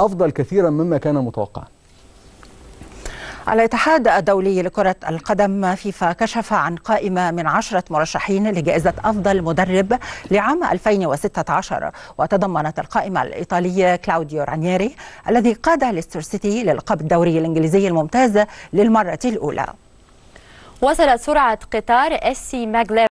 أفضل كثيرا مما كان متوقعا. الاتحاد الدولي لكرة القدم فيفا كشف عن قائمة من 10 مرشحين لجائزة أفضل مدرب لعام 2016، وتضمنت القائمة الإيطالي كلاوديو رانييري الذي قاد ليستر سيتي للقب الدوري الإنجليزي الممتاز للمرة الأولى. وصلت سرعة قطار SC ماجليف